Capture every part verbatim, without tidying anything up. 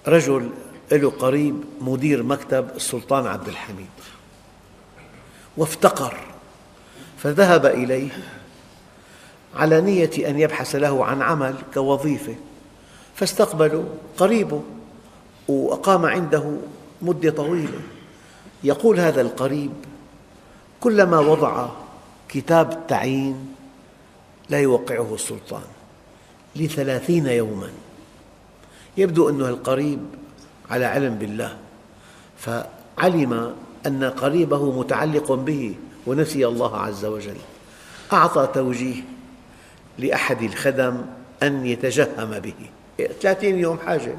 رجل له قريب مدير مكتب السلطان عبد الحميد، وافتقر، فذهب إليه على نية أن يبحث له عن عمل كوظيفة، فاستقبله قريبه وأقام عنده مدة طويلة. يقول هذا القريب: كلما وضع كتاب تعيين لا يوقعه السلطان لثلاثين يوما. يبدو أن القريب على علم بالله، فعلم أن قريبه متعلق به ونسي الله عز وجل. أعطى توجيه لأحد الخدم أن يتجهم به. ثلاثين يوم حاجة،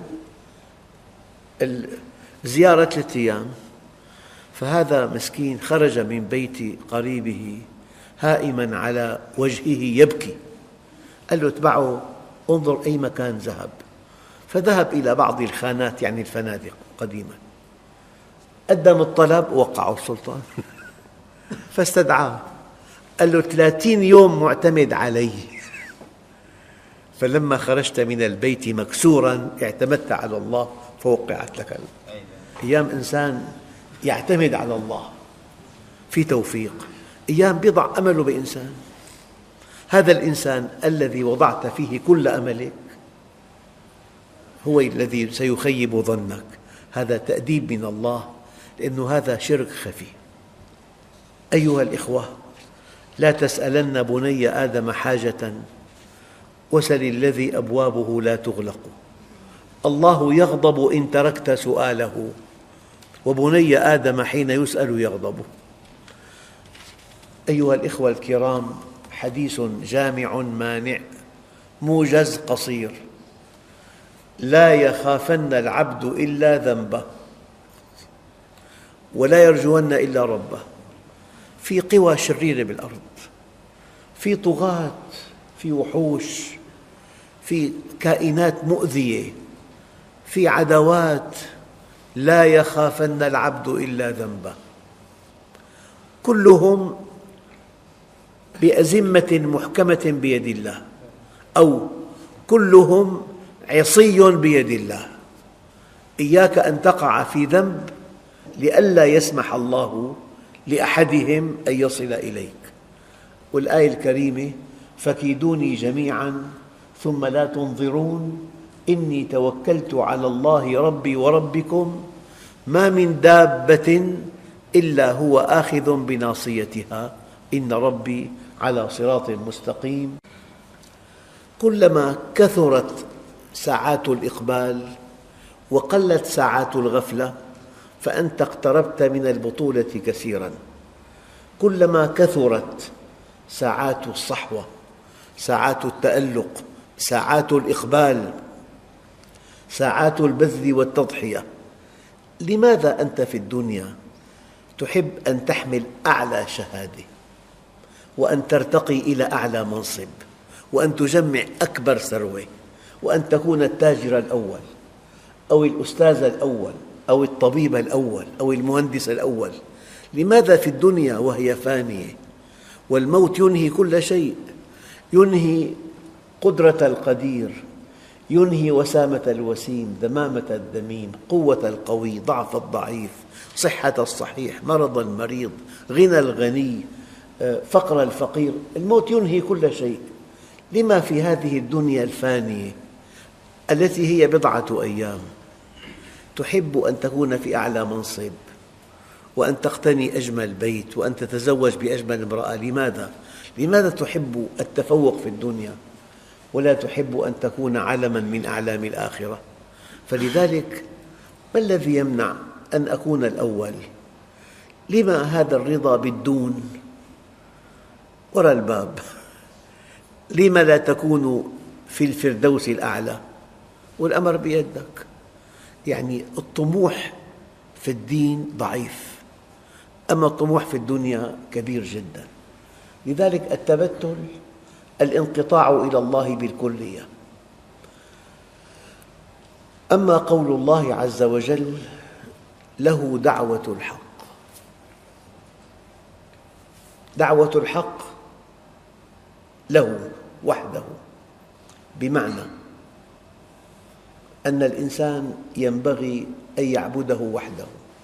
الزيارة ثلاثة أيام. فهذا مسكين خرج من بيت قريبه هائما على وجهه يبكي. قال له: اتبعه، انظر أي مكان ذهب. فذهب إلى بعض الخانات، يعني الفنادق قديما، قدم الطلب ووقعه السلطان فاستدعاه، قال له: ثلاثين يوم معتمد علي، فلما خرجت من البيت مكسورا اعتمدت على الله فوقعت لك. أيام إنسان يعتمد على الله في توفيق، أيام بيضع أمله بإنسان. هذا الإنسان الذي وضعت فيه كل أملك هو الذي سيخيب ظنك. هذا تأديب من الله، لأن هذا شرك خفي. أيها الإخوة، لا تسألن بني آدم حاجة وسل الذي أبوابه لا تغلق. الله يغضب إن تركت سؤاله، وبني آدم حين يسأل يغضب. أيها الإخوة الكرام، حديث جامع مانع موجز قصير: لا يخافن العبد إلا ذنبه، ولا يرجون إلا ربه. في قوى شريرة بالأرض، في طغاة، في وحوش، في كائنات مؤذية، في عدوات. لا يخافن العبد إلا ذنبه، كلهم بأزمة محكمة بيد الله، أو كلهم عصي بيد الله. إياك أن تقع في ذنب لئلا يسمح الله لأحدهم أن يصل إليك. والآية الكريمة: فكيدوني جميعا ثم لا تنظرون إني توكلت على الله ربي وربكم ما من دابة إلا هو آخذ بناصيتها إن ربي على صراط مستقيم. كلما كثرت ساعات الإقبال وقلت ساعات الغفلة فأنت اقتربت من البطولة كثيراً. كلما كثرت ساعات الصحوة، ساعات التألق، ساعات الإقبال، ساعات البذل والتضحية. لماذا أنت في الدنيا تحب أن تحمل أعلى شهادة، وأن ترتقي إلى أعلى منصب، وأن تجمع أكبر ثروة، وأن تكون التاجر الأول أو الأستاذ الأول أو الطبيب الأول أو المهندس الأول؟ لماذا في الدنيا وهي فانية؟ والموت ينهي كل شيء، ينهي قدرة القدير، ينهي وسامة الوسيم، ذمامة الذميم، قوة القوي، ضعف الضعيف، صحة الصحيح، مرض المريض، غنى الغني، فقر الفقير. الموت ينهي كل شيء. لما في هذه الدنيا الفانية التي هي بضعة أيام تحب أن تكون في أعلى منصب، وأن تقتني أجمل بيت، وأن تتزوج بأجمل امرأة؟ لماذا؟ لماذا تحب التفوق في الدنيا ولا تحب أن تكون علما من أعلام الآخرة؟ فلذلك ما الذي يمنع أن أكون الأول؟ لما هذا الرضا بالدون وراء الباب؟ لما لا تكون في الفردوس الأعلى؟ والأمر بيدك. يعني الطموح في الدين ضعيف، أما الطموح في الدنيا كبير جدا. لذلك التبتل الانقطاع إلى الله بالكلية. أما قول الله عز وجل: له دعوة الحق. دعوة الحق له وحده، بمعنى أن الإنسان ينبغي أن يعبده وحده،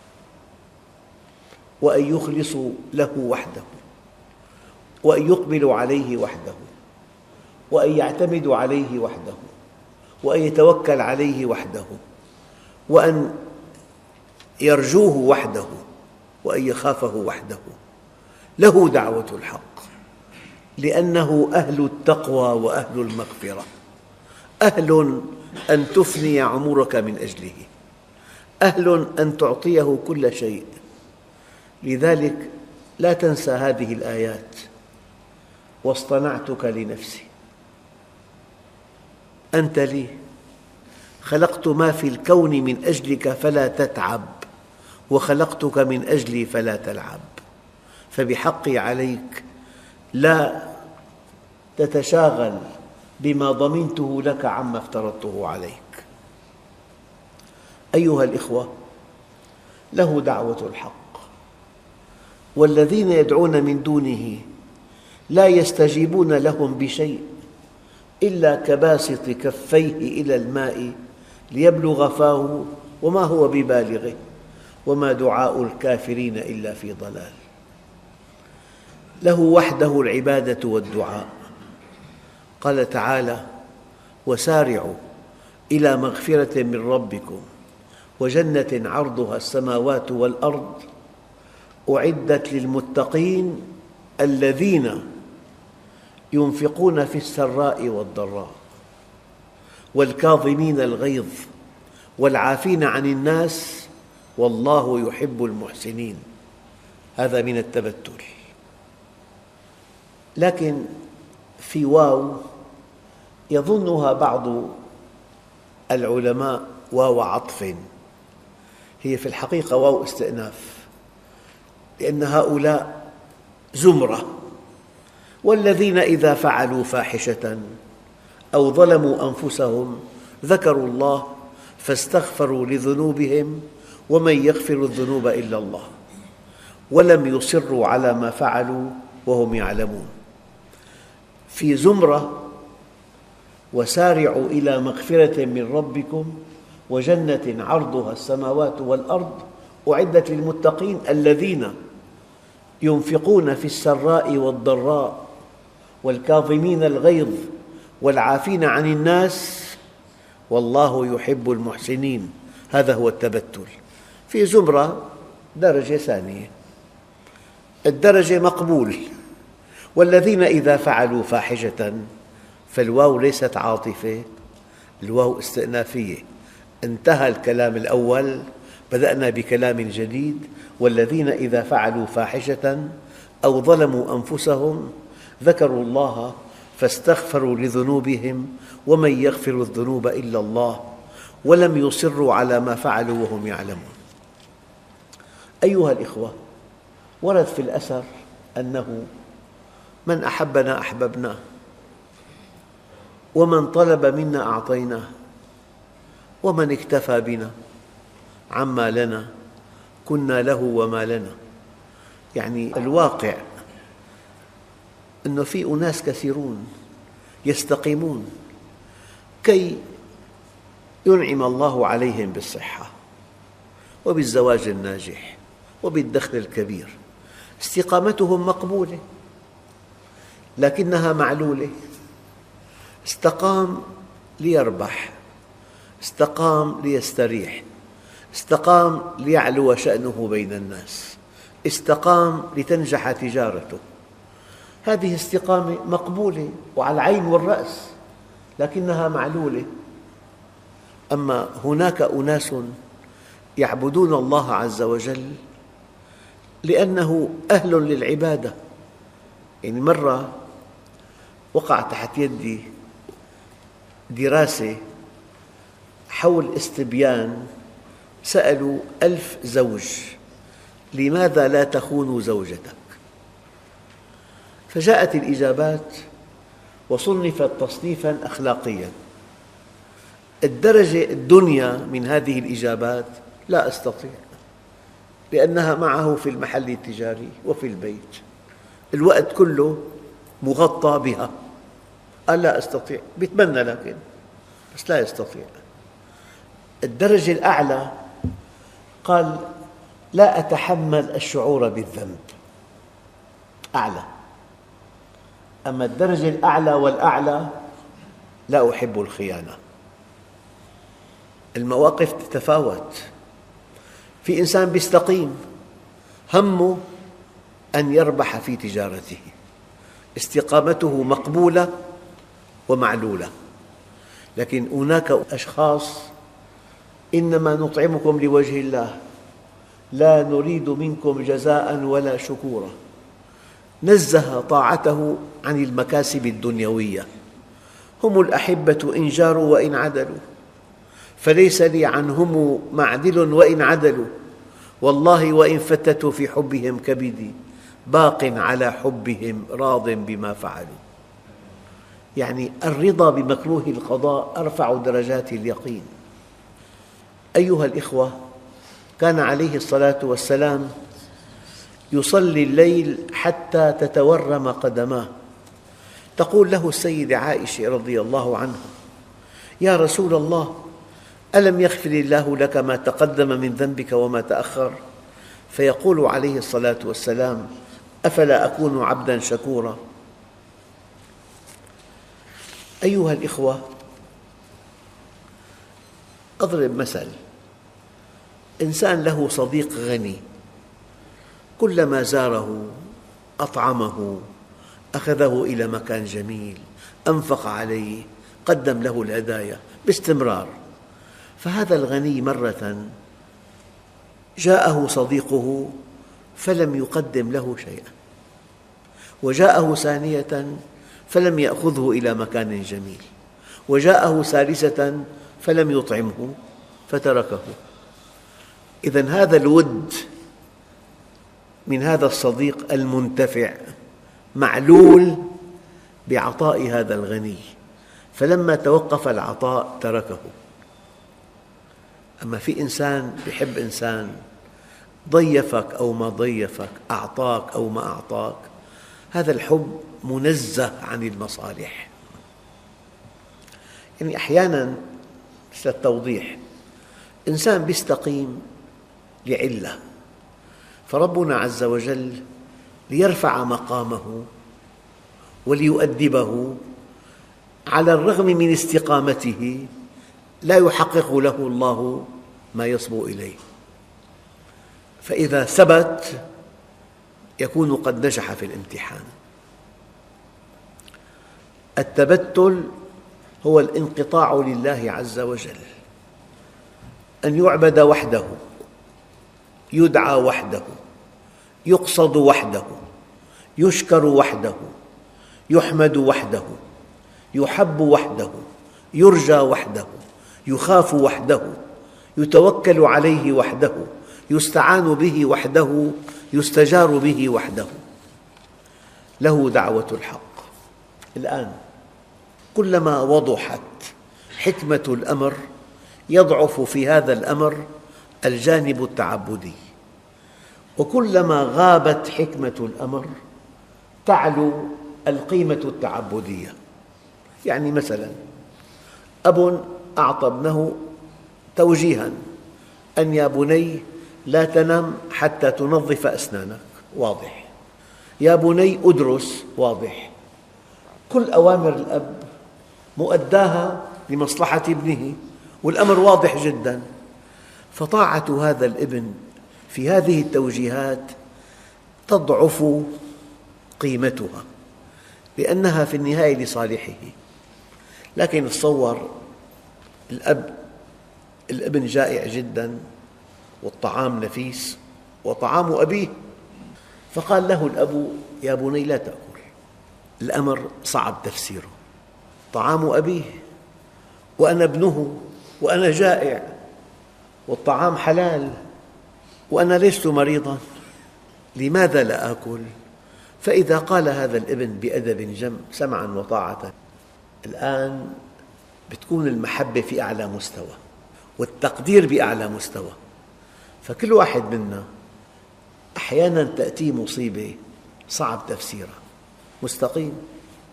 وأن يخلص له وحده، وأن يقبلوا عليه وحده، وأن يعتمدوا عليه وحده، وأن يتوكل عليه وحده، وأن يرجوه وحده، وأن يخافه وحده. له دعوة الحق، لأنه أهل التقوى وأهل المغفرة، أهل أن تفني عمرك من أجله، أهل أن تعطيه كل شيء. لذلك لا تنسى هذه الآيات: واصطنعتك لنفسي، أنت لي، خلقت ما في الكون من أجلك فلا تتعب، وخلقتك من أجلي فلا تلعب. فبحقي عليك لا تتشاغل بما ضمنته لك عما افترضته عليك. أيها الإخوة، له دعوة الحق، والذين يدعون من دونه لا يستجيبون لهم بشيء إلا كباسط كفيه إلى الماء ليبلغ فاه وما هو ببالغه وما دعاء الكافرين إلا في ضلال. له وحده العبادة والدعاء. قال تعالى: وسارعوا إلى مغفرة من ربكم وجنة عرضها السماوات والأرض أعدت للمتقين الذين ينفقون في السراء والضراء والكاظمين الغيظ والعافين عن الناس والله يحب المحسنين. هذا من التبتل. لكن في واو يظنها بعض العلماء واو عطف، هي في الحقيقة واو استئناف، لأن هؤلاء زمرة. والذين إذا فعلوا فاحشة أو ظلموا أنفسهم ذكروا الله فاستغفروا لذنوبهم ومن يغفر الذنوب إلا الله ولم يصروا على ما فعلوا وهم يعلمون. في زمرة: وسارعوا إلى مغفرة من ربكم وجنة عرضها السماوات والأرض أعدت للمتقين الذين ينفقون في السراء والضراء والكاظمين الغيظ والعافين عن الناس والله يحب المحسنين. هذا هو التبتل. في زمرة درجة ثانية، الدرجة مقبول. والذين إذا فعلوا فاحشة، فالواو ليست عاطفة، الواو استئنافية. انتهى الكلام الأول، بدأنا بكلام جديد. والذين إذا فعلوا فاحشة أو ظلموا أنفسهم ذكروا الله فاستغفروا لذنوبهم ومن يغفر الذنوب إلا الله ولم يصروا على ما فعلوا وهم يعلمون. أيها الإخوة، ورد في الأثر أنه من أحبنا أحببناه، ومن طلب منا أعطيناه، ومن اكتفى بنا عما لنا كنا له وما لنا. يعني الواقع أنه في أناس كثيرون يستقيمون كي ينعم الله عليهم بالصحة وبالزواج الناجح وبالدخل الكبير. استقامتهم مقبولة لكنها معلولة. استقام ليربح، استقام ليستريح، استقام ليعلو شأنه بين الناس، استقام لتنجح تجارته. هذه استقامة مقبولة وعلى العين والرأس، لكنها معلولة. أما هناك أناس يعبدون الله عز وجل لأنه أهل للعبادة. يعني مرة وقع تحت يدي دراسة حول استبيان، سألوا ألف زوج: لماذا لا تخون زوجتك؟ فجاءت الإجابات وصنفت تصنيفاً أخلاقياً. الدرجة الدنيا من هذه الإجابات لا أستطيع، لأنها معه في المحل التجاري وفي البيت، الوقت كله مغطى بها. قال لا أستطيع، بيتمنى لكن بس لا يستطيع. الدرجة الأعلى قال لا أتحمل الشعور بالذنب، أعلى. أما الدرجة الأعلى والأعلى لا أحب الخيانة. المواقف تتفاوت. في إنسان يستقيم همه أن يربح في تجارته، استقامته مقبولة ومعلولة. لكن هناك أشخاص إنما نطعمكم لوجه الله لا نريد منكم جزاء ولا شكورا، نزه طاعته عن المكاسب الدنيوية. هم الأحبة إن جاروا وإن عدلوا، فليس لي عنهم معدل وإن عدلوا، والله وإن فتتوا في حبهم كبدي باق على حبهم راض بما فعلوا. يعني الرضا بمكروه القضاء أرفع درجات اليقين. أيها الإخوة، كان عليه الصلاة والسلام يصلي الليل حتى تتورم قدماه. تقول له السيدة عائشة رضي الله عنها: يا رسول الله، ألم يغفر الله لك ما تقدم من ذنبك وما تأخر؟ فيقول عليه الصلاة والسلام: أفلا أكون عبدا شكورا؟ أيها الإخوة، أضرب مثل. إنسان له صديق غني، كلما زاره أطعمه، أخذه إلى مكان جميل، أنفق عليه، قدم له الهدايا باستمرار. فهذا الغني مرة جاءه صديقه فلم يقدم له شيئا، وجاءه ثانية فلم يأخذه إلى مكان جميل، وجاءه ثالثة فلم يطعمه فتركه. إذن هذا الود من هذا الصديق المنتفع معلول بعطاء هذا الغني، فلما توقف العطاء تركه. أما في إنسان يحب إنسان، ضيفك أو ما ضيفك، أعطاك أو ما أعطاك، هذا الحب منزه عن المصالح. يعني أحياناً مثل التوضيح، إنسان يستقيم لعلة، فربنا عز وجل ليرفع مقامه وليؤدبه على الرغم من استقامته لا يحقق له الله ما يصبو إليه، فإذا ثبت يكون قد نجح في الامتحان. التبتل هو الانقطاع لله عز وجل، أن يعبد وحده، يدعى وحده، يقصد وحده، يشكر وحده، يحمد وحده، يحب وحده، يرجى وحده، يخاف وحده، يتوكل عليه وحده، يستعان به وحده، يستجار به وحده. له دعوة الحق. الآن كلما وضحت حكمة الأمر يضعف في هذا الأمر الجانب التعبدي، وكلما غابت حكمة الأمر تعلو القيمة التعبدية. يعني مثلاً أب أعطى ابنه توجيهاً أن يا بني لا تنم حتى تنظف أسنانك، واضح. يا بني أدرس، واضح. كل أوامر الأب مؤداها لمصلحة ابنه، والأمر واضح جداً. فطاعة هذا الابن في هذه التوجيهات تضعف قيمتها لأنها في النهاية لصالحه. لكن تصور الأب الابن جائع جداً والطعام نفيس وطعام أبيه، فقال له الأب: يا بني لا تأكل. الأمر صعب تفسيره، طعام أبيه وأنا ابنه وأنا جائع، والطعام حلال وأنا لست مريضاً، لماذا لا آكل؟ فإذا قال هذا الابن بأدب جم سمعاً وطاعة، الآن بتكون المحبة في أعلى مستوى والتقدير بأعلى مستوى. فكل واحد منا أحياناً تأتيه مصيبة صعب تفسيرها، مستقيم،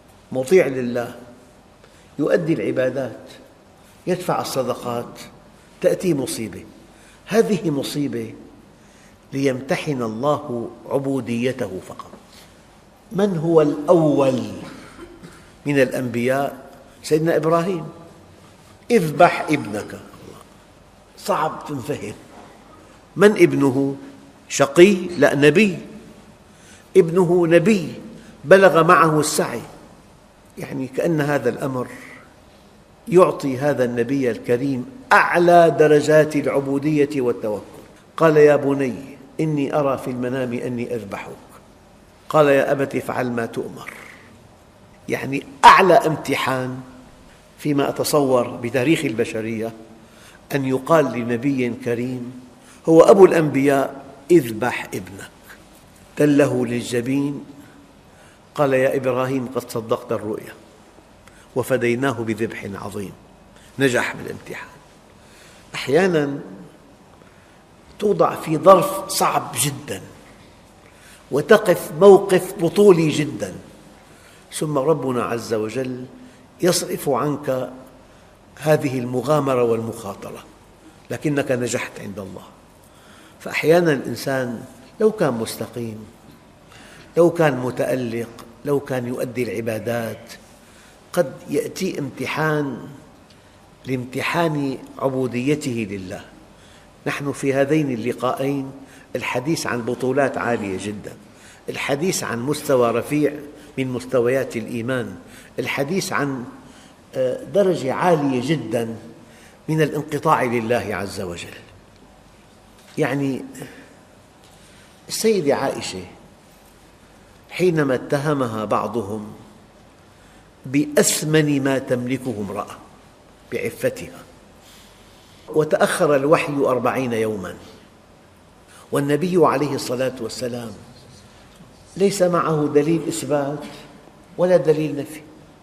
مطيع لله، يؤدي العبادات، يدفع الصدقات، تأتي مصيبة، هذه مصيبة ليمتحن الله عبوديته فقط. من هو الأول من الأنبياء؟ سيدنا إبراهيم، اذبح ابنك. صعب تنفهم. من ابنه؟ شقي؟ لا، نبي. ابنه نبي بلغ معه السعي، يعني كأن هذا الأمر يعطي هذا النبي الكريم أعلى درجات العبودية والتوكل. قال: يا بني إني أرى في المنام أني أذبحك. قال: يا أبت افعل ما تؤمر. يعني أعلى امتحان فيما أتصور بتاريخ البشرية أن يقال لنبي كريم هو أبو الأنبياء: اذبح ابنك. تله للجبين. قال: يا إبراهيم قد صدقت الرؤيا وفديناه بذبح عظيم. نجح بالامتحان. أحياناً توضع في ظرف صعب جداً وتقف موقف بطولي جداً، ثم ربنا عز وجل يصرف عنك هذه المغامرة والمخاطرة، لكنك نجحت عند الله. فأحياناً الإنسان لو كان مستقيم، لو كان متألق، لو كان يؤدي العبادات، قد يأتي امتحان لامتحان عبوديته لله. نحن في هذين اللقاءين الحديث عن بطولات عالية جدا، الحديث عن مستوى رفيع من مستويات الإيمان، الحديث عن درجة عالية جدا من الانقطاع لله عز وجل. يعني السيدة عائشة حينما اتهمها بعضهم بأثمن ما تملكه امرأة بعفتها، وتأخر الوحي أربعين يوماً، والنبي عليه الصلاة والسلام ليس معه دليل إثبات ولا دليل نفي،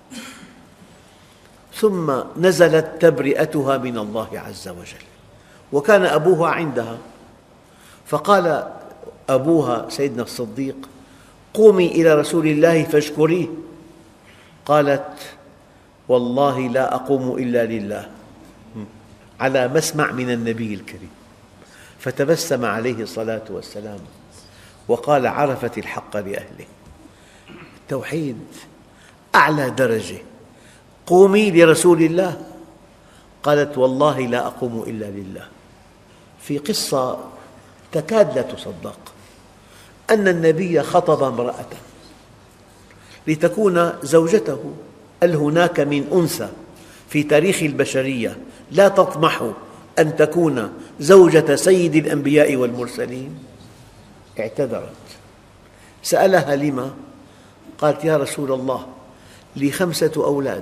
ثم نزلت تبرئتها من الله عز وجل، وكان أبوها عندها، فقال أبوها سيدنا الصديق: قومي إلى رسول الله فاشكريه. قالت: والله لا أقوم إلا لله، على مسمع من النبي الكريم. فتبسم عليه الصلاة والسلام وقال: عرفت الحق لأهله. التوحيد أعلى درجة. قومي لرسول الله. قالت: والله لا أقوم إلا لله. في قصة تكاد لا تصدق، أن النبي خطب امرأة لتكون زوجته. هل هناك من أنثى في تاريخ البشرية لا تطمح أن تكون زوجة سيد الأنبياء والمرسلين؟ اعتذرت. سألها: لما؟ قالت: يا رسول الله، لي خمسة أولاد،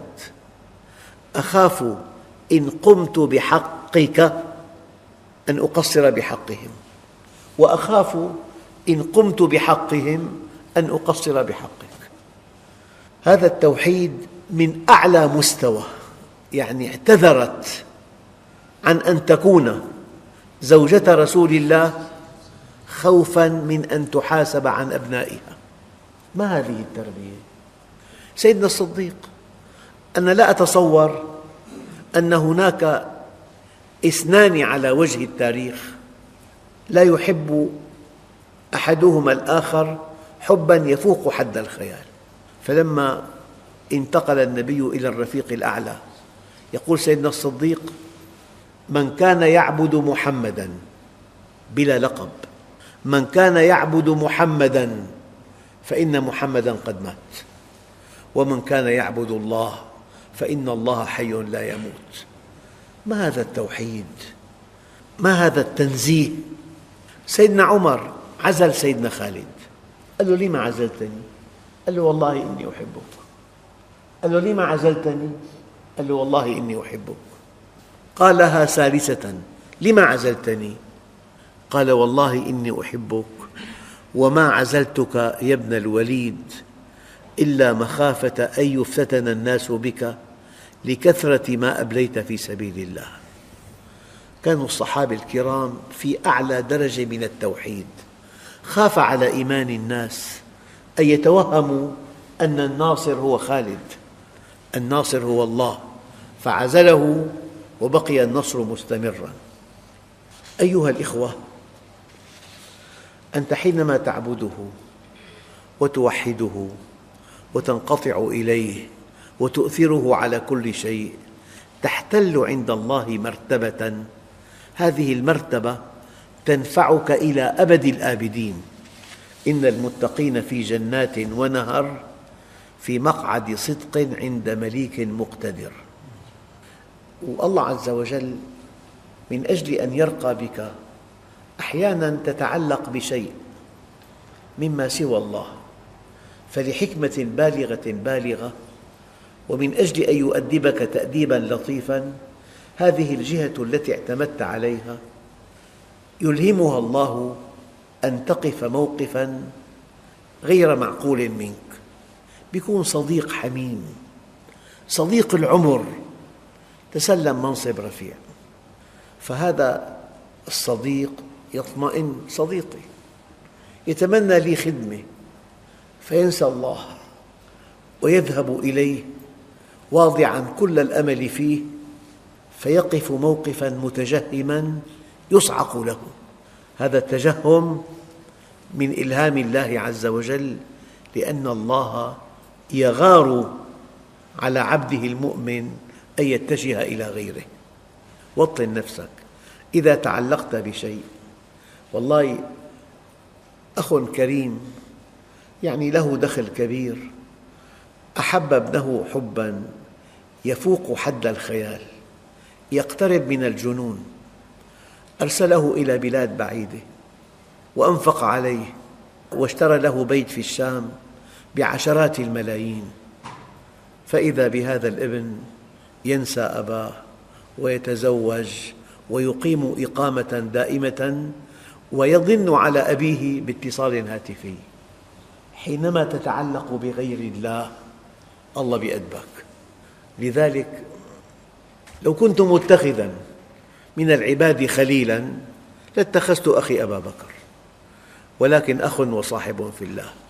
أخاف إن قمت بحقك أن أقصر بحقهم، وأخاف إن قمت بحقهم أن أقصر بحقك. هذا التوحيد من أعلى مستوى، يعني اعتذرت عن أن تكون زوجة رسول الله خوفاً من أن تحاسب عن أبنائها. ما هذه التربية؟ سيدنا الصديق: أنا لا أتصور أن هناك اثنان على وجه التاريخ لا يحب أحدهما الآخر حباً يفوق حد الخيال. فلما انتقل النبي إلى الرفيق الأعلى يقول سيدنا الصديق: من كان يعبد محمداً، بلا لقب، من كان يعبد محمداً فإن محمداً قد مات، ومن كان يعبد الله فإن الله حي لا يموت. ما هذا التوحيد؟ ما هذا التنزيه؟ سيدنا عمر عزل سيدنا خالد، قال له: لما عزلتني؟ قال له: والله إني أحبك. قال له: لما عزلتني؟ قال له: والله إني أحبك. قالها ثالثة: لما عزلتني؟ قال: والله إني أحبك، وما عزلتك يا ابن الوليد إلا مخافة أن يفتتن الناس بك لكثرة ما أبليت في سبيل الله. كانوا الصحابة الكرام في أعلى درجة من التوحيد. خاف على إيمان الناس أن يتوهموا أن الناصر هو خالد، الناصر هو الله، فعزله وبقي النصر مستمراً. أيها الإخوة، أنت حينما تعبده وتوحده وتنقطع إليه وتؤثره على كل شيء تحتل عند الله مرتبة، هذه المرتبة تنفعك إلى أبد الآبدين. إن المتقين في جنات ونهر في مقعد صدق عند مليك مقتدر. والله عز وجل من أجل أن يرقى بك أحياناً تتعلق بشيء مما سوى الله، فلحكمة بالغة بالغة ومن أجل أن يؤدبك تأديباً لطيفاً، هذه الجهة التي اعتمدت عليها يلهمها الله أن تقف موقفاً غير معقول منك، يكون صديق حميم، صديق العمر، تسلم منصب رفيع، فهذا الصديق يطمئن، صديقي يتمنى لي خدمة فينسى الله ويذهب إليه واضعاً كل الأمل فيه، فيقف موقفاً متجهماً يصعق له. هذا التجهم من إلهام الله عز وجل، لأن الله يغار على عبده المؤمن أن يتجه إلى غيره. وطن نفسك إذا تعلقت بشيء. والله أخ كريم يعني له دخل كبير أحب ابنه حباً يفوق حد الخيال، يقترب من الجنون، أرسله إلى بلاد بعيدة وأنفق عليه واشترى له بيت في الشام بعشرات الملايين، فإذا بهذا الابن ينسى أباه ويتزوج ويقيم إقامة دائمة ويضن على أبيه باتصال هاتفي. حينما تتعلق بغير الله الله بيأدبك. لذلك لو كنت متخذاً من العباد خليلاً لاتخذت أخي أبا بكر، ولكن أخ وصاحب في الله.